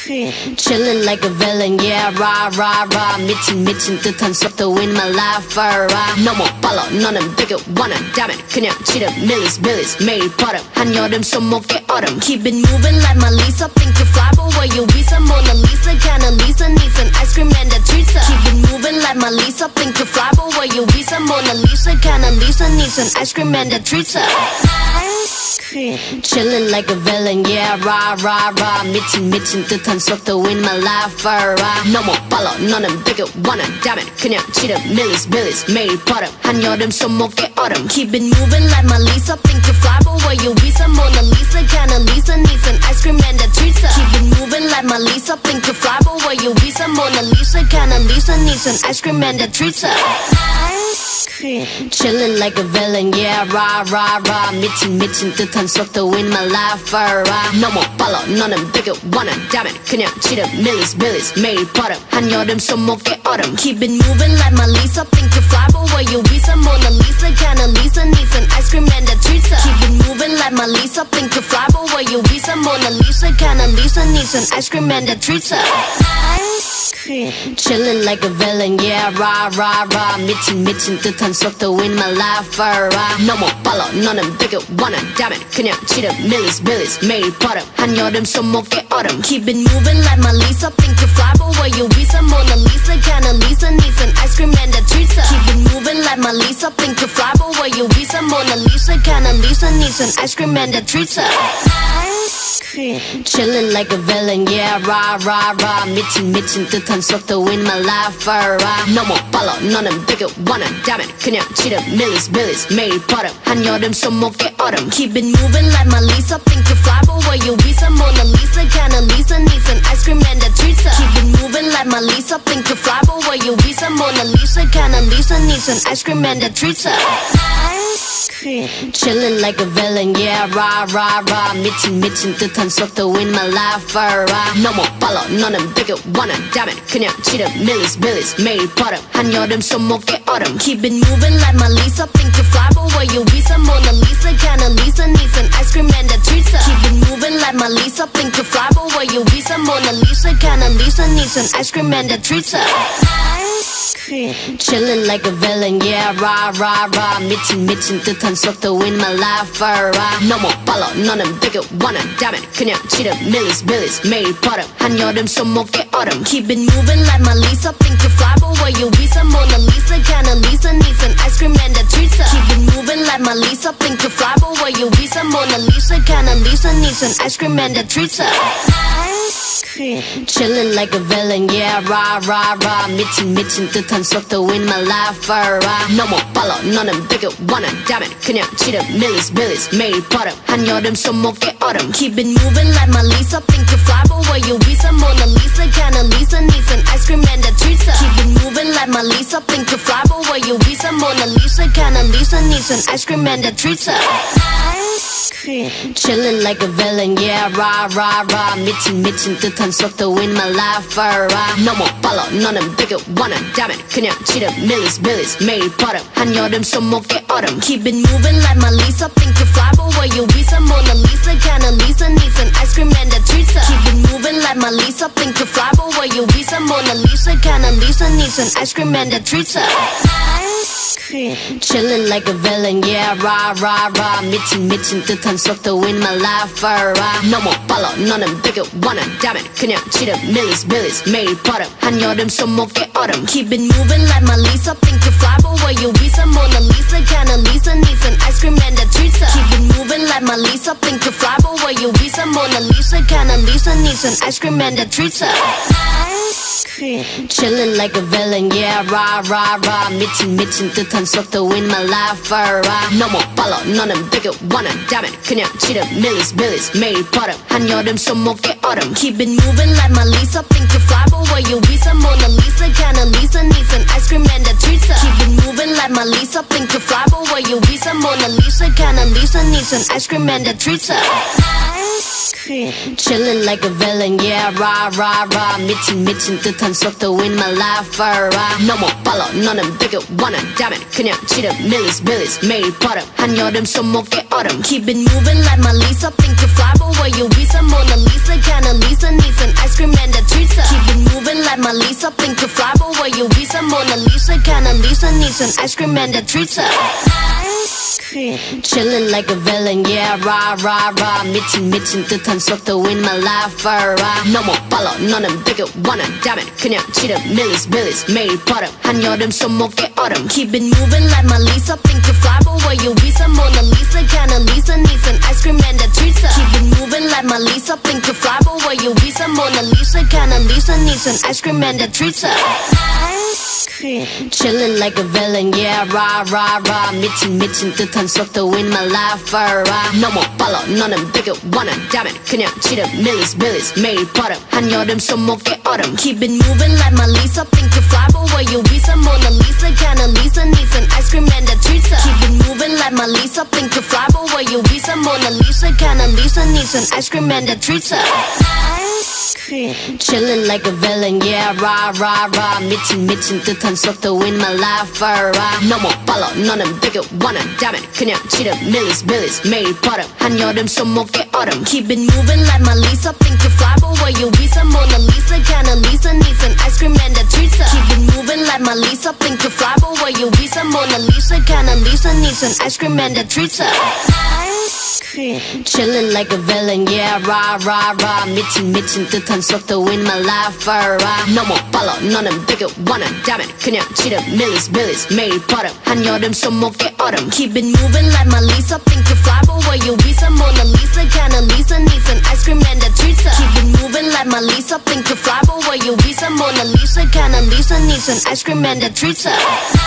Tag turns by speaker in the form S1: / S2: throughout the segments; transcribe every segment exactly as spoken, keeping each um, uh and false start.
S1: Chillin' like a villain, yeah, rah, rah, rah. 미친, 미친 듯한 속도 in my life, rah. 너무 빨라, 너는 되게 원한 다면 그냥 치름, millies, billies, 매일 버릇. 한여름 손목에 얼음. Keep it moving like my Lisa. Think you fly, but where you visa? Mona Lisa, kinda Lisa, needs an ice cream and a treat. Keep it moving like my Lisa. Think you fly, but where you visa? Mona Lisa, kinda Lisa, needs an ice cream and a treat. Chillin' like a villain, yeah, rah, rah, rah. 미친, 미친 듯한 속도 in my life, rah. 너무 빨라, 너는 되게 원한 다면 그냥 치름, millies, billies, 매일 버릇. 한여름 손목에 얼음. Keep it moving like my Lisa. Think you fly, but where you visa? Mona Lisa, kinda Lisa, needs an ice cream and a treat. Keep it moving like my Lisa. Think you fly, but where you visa? Mona Lisa, kinda Lisa, needs an ice cream and a treat. Chillin' like a villain, yeah, rah, rah, rah. 미친, 미친 듯한 속도 in my life, rah. 너무 빨라, 너는 되게 원한 다면 그냥 치름, millies, billies, 매일 버릇. 한여름 손목에 얼음. Keep it moving like my Lisa. Think you fly, but where you visa? Mona Lisa, kinda Lisa, needs an ice cream and a treat. Keep it moving like my Lisa. Think you fly, but where you visa? Mona Lisa, kinda Lisa, needs an ice cream and a treat. Chillin' like a villain, yeah, rah, rah, rah. 미친, 미친 듯한 속도 in my life, rah. 너무 빨라, 너는 되게 원한 다면 그냥 치름, millies, billies, 매일 버릇. 한여름 손목에 얼음. Keep it moving like my Lisa. Think you fly, but where you visa? Mona Lisa, kinda Lisa, needs an ice cream and a treat. Keep it moving like my Lisa. Think you fly, but where you visa? Mona Lisa, kinda Lisa, needs an ice cream and a treat. Chillin' like a villain, yeah, rah, rah, rah. 미친, 미친 듯한 속도 in my life, rah. 너무 빨라, 너는 되게 원한 다면 그냥 치름, millies, billies, 매일 버릇. 한여름 손목에 얼음. Keep it moving like my Lisa. Think you fly, but where you visa? Mona Lisa, kinda Lisa, needs an ice cream and a treat. Keep it moving like my Lisa. Think you fly, but where you visa? Mona Lisa, kinda Lisa, needs an ice cream and a treat. Chillin' like a villain, yeah, rah, rah, rah. 미친, 미친 듯한 속도 in my life, rah. 너무 빨라, 너는 되게 원한 다면 그냥 치름, millies, billies, 매일 버릇. 한여름 손목에 얼음. Keep it moving like my Lisa. Think you fly, but where you visa? Mona Lisa, kinda Lisa, needs an ice cream and a treat. Keep it moving like my Lisa. Think you fly, but where you visa? Mona Lisa, kinda Lisa, needs an ice cream and a treat. Chillin' like a villain, yeah, rah, rah, rah. 미친, 미친 듯한 속도 in my life, rah. 너무 빨라, 너는 되게 원한 다면 그냥 치름, millies, billies, 매일 버릇. 한여름 손목에 얼음. Keep it moving like my Lisa. Think you fly, but where you visa? Mona Lisa, kinda Lisa, needs an ice cream and a treat. Keep it moving like my Lisa. Think you fly, but where you visa? Mona Lisa, kinda Lisa, needs an ice cream and a treat. Chillin' like a villain, yeah, rah, rah, rah. 미친, 미친 듯한 속도 in my life, rah. 너무 빨라, 너는 되게 원한 다면 그냥 치름, millies, billies, 매일 버릇. 한여름 손목에 얼음. Keep it moving like my Lisa. Think you fly, but where you visa? Mona Lisa, kinda Lisa, needs an ice cream and a treat. Keep it moving like my Lisa. Think you fly, but where you visa? Mona Lisa, kinda Lisa, needs an ice cream and a treat. Chillin' like a villain, yeah, rah, rah, rah. 미친, 미친 듯한 속도 in my life, rah. 너무 빨라, 너는 되게 원한 다면 그냥 치름, millies, billies, 매일 버릇. 한여름 손목에 얼음. Keep it moving like my Lisa. Think you fly, but where you visa? Mona Lisa, kinda Lisa, needs an ice cream and a treat. Keep it moving like my Lisa. Think you fly, but where you visa? Mona Lisa, kinda Lisa, needs an ice cream and a treat. Chillin' like a villain, yeah, rah, rah, rah. 미친, 미친 듯한 속도 in my life, rah. 너무 빨라, 너는 되게 원한 다면 그냥 치름, millies, billies, 매일 버릇. 한여름 손목에 얼음. Keep it moving like my Lisa. Think you fly, but where you visa? Mona Lisa, kinda Lisa, needs an ice cream and a treat. Keep it moving like my Lisa. Think you fly, but where you visa? Mona Lisa, kinda Lisa, needs an ice cream and a treat. Chillin' like a villain, yeah, rah, rah, rah. 미친, 미친 듯한 속도 in my life, rah. 너무 빨라, 너는 되게 원한 다면 그냥 치름, millies, billies, 매일 버릇. 한여름 손목에 얼음. Keep it moving like my Lisa. Think you fly, but where you visa? Mona Lisa, kinda Lisa, needs an ice cream and a treat. Keep it moving like my Lisa. Think you fly, but where you visa? Mona Lisa, kinda Lisa, needs an ice cream and a treat. Chillin' like a villain, yeah, rah, rah, rah. 미친, 미친 듯한 속도 in my life, rah. 너무 빨라, 너는 되게 원한 다면 그냥 치름, millies, billies, 매일 버릇. 한여름 손목에 얼음. Keep it moving like my Lisa. Think you fly, but where you visa? Mona Lisa, kinda Lisa, needs an ice cream and like my Lisa, think you fly, but where you be some Mona Lisa, kinda Lisa needs an ice cream and a treat her. Chillin' like a villain, yeah, rah, rah, rah. 미친, 미친 듯한 속도 in my life, rah. 너무 빨라, 너는 되게 원한 다면 그냥 치름, millies, billies, 매일 버릇. 한여름 손목에 얼음. Keep it moving like my Lisa, think you fly, but where you be some Mona Lisa, kinda Lisa needs an ice cream and a treat her. Keep it moving like my Lisa, think you fly, but where you be some Mona Lisa, kinda Lisa needs an ice cream and a treat her. Chillin' like a villain, yeah, rah, rah, rah. 미친, 미친 듯한 속도 in my life, rah. 너무 빨라, 너는 되게 원한 다면 그냥 치름, millies, billies, 매일 버릇. 한여름 손목에 얼음. Keep it moving like my Lisa, think you fly, but where you be some Mona Lisa, kinda Lisa needs an ice cream and a treat her. Keep it moving like my Lisa, think you fly, but where you be some Mona Lisa, kinda Lisa needs an ice cream and a treat her. Chillin' like a villain, yeah, rah, rah, rah. 미친, 미친 듯한 속도 in my life, rah. 너무 빨라, 너는 되게 원한 다면 그냥 치름, millies, billies, 매일 버릇. 한여름 손목에 얼음. Keep it moving like my Lisa, think you fly, but where you be some Mona Lisa, kinda Lisa needs an ice cream and a treat her. Keep it moving like my Lisa, think you fly, but where you be some Mona Lisa, kinda Lisa needs an ice cream and a treat her. Chillin' like a villain, yeah, rah, rah, rah. 미친, 미친 듯한 속도 in my life, rah. 너무 빨라, 너는 되게 원한 다면 그냥 치름, millies, billies, 매일 버릇. 한여름 손목에 얼음. Keep it moving like my Lisa, think you fly, but where you be some Mona Lisa, kinda Lisa needs an ice cream and a treat her. Keep it moving like my Lisa, think you fly, but where you be some Mona Lisa, kinda Lisa needs an ice cream and a treat her.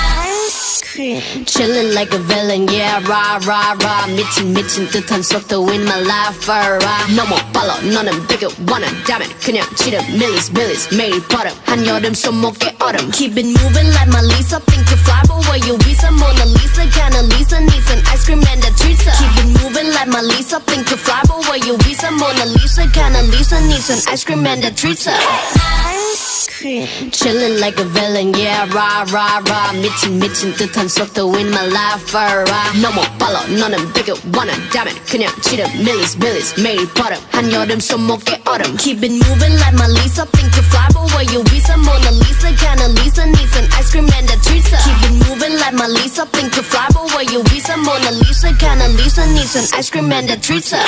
S1: Chillin' like a villain, yeah, rah, rah, rah. 미친, 미친 듯한 속도 in my life, rah. 너무 빨라, 너는 되게 원한 다면 그냥 치름, millies, billies, 매일 버릇. 한여름 손목에 얼음. Keep it moving like my Lisa, think you fly, but where you be some Mona Lisa, kinda Lisa needs an ice cream and a treat her. Keep it moving like my Lisa, think you fly, but where you be some Mona Lisa, kinda Lisa needs an ice cream and a treat her. Chillin' like a villain, yeah, rah, rah, rah. 미친, 미친 듯한 속도 in my life, rah. 너무 빨라, 너는 되게 원한 다면 그냥 치름, millies, billies, 매일 버릇. 한여름 손목에 얼음. Keep it moving like my Lisa, think you fly, but where you be some Mona Lisa, kinda Lisa needs an ice cream and a treat her. Keep it moving like my Lisa, think you fly, but where you be some Mona Lisa, kinda Lisa needs an ice cream and a treat her.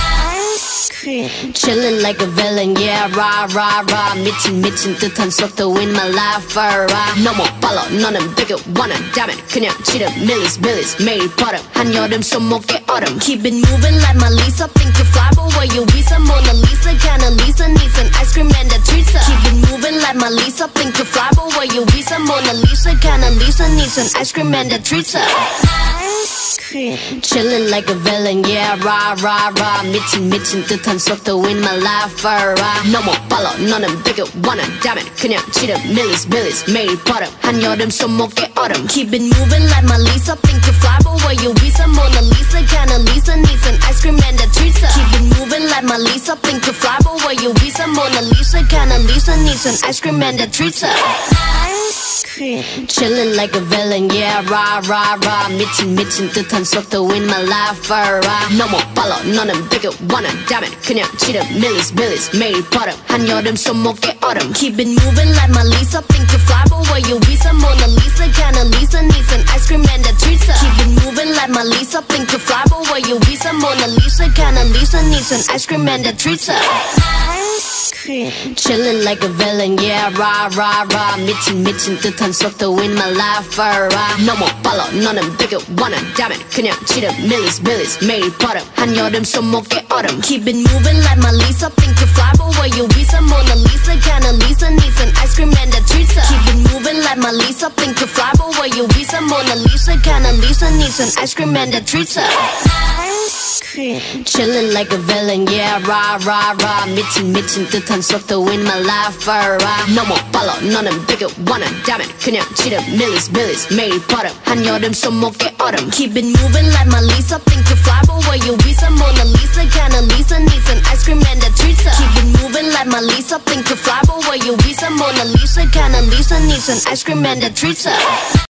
S1: Chillin' like a villain, yeah, rah, rah, rah. 미친, 미친 듯한 속도 in my life, rah. 너무 빨라, 너는 되게 원한 다면 그냥 치름, millies, billies, 매일 버릇. 한여름 손목에 얼음. Keep it moving like my Lisa, think you fly, but where you be some Mona Lisa, kinda Lisa needs an ice cream and a treat her. Keep it moving like my Lisa, think you fly, but where you be some Mona Lisa, kinda Lisa needs an ice cream and a treat her. Chillin' like a villain, yeah, rah, rah, rah. 미친, 미친 듯한 속도 in my life, rah. 너무 빨라, 너는 되게 원한 다면 그냥 치름, millies, billies, 매일 버릇. 한여름 손목에 얼음. Keep it moving like my Lisa, think you fly, but where you be some Mona Lisa, kinda Lisa needs an ice cream and a treat her. Keep it moving like my Lisa, think you fly, but where you be some Mona Lisa, kinda Lisa needs an ice cream and a treat her. Chillin' like a villain, yeah, rah, rah, rah. 미친, 미친 듯한 속도 in my life, rah. 너무 빨라, 너는 되게 원한 다면 그냥 치름, millies, billies, 매일 버릇. 한여름 손목에 얼음. Keep it moving like my Lisa, think you fly, but where you be some Mona Lisa, kinda Lisa needs an ice cream and a treat her. Keep it moving like my Lisa, think you fly, but where you be some Mona Lisa, kinda Lisa needs an ice cream and a treat her. Chillin' like a villain, yeah, rah, rah, rah. 미친, 미친 듯한 속도 in my life, rah. 너무 빨라, 너는 되게 원한 다면 그냥 치름, millies, billies, 매일 버릇. 한여름 손목에 얼음. Keep it moving like my Lisa, think you fly, but where you be some Mona Lisa, kinda Lisa needs an ice cream and a treat her. Keep it moving like my Lisa, think you fly, but where you be some Mona Lisa, kinda Lisa needs an ice cream and a treat her. Chillin' like a villain, yeah, rah, rah, rah. 미친, 미친 듯한 속도 in my life, rah. 너무 빨라, 너는 되게 원한 다면 그냥 치름, millies, billies, 매일 버릇. 한여름 손목에 얼음. Keep it moving like my Lisa, think you fly, but where you be some Mona Lisa, kinda Lisa needs an ice cream and a treat her. Keep it moving like my Lisa, think you fly, but where you be some Mona Lisa, kinda Lisa needs an ice cream and a treat her.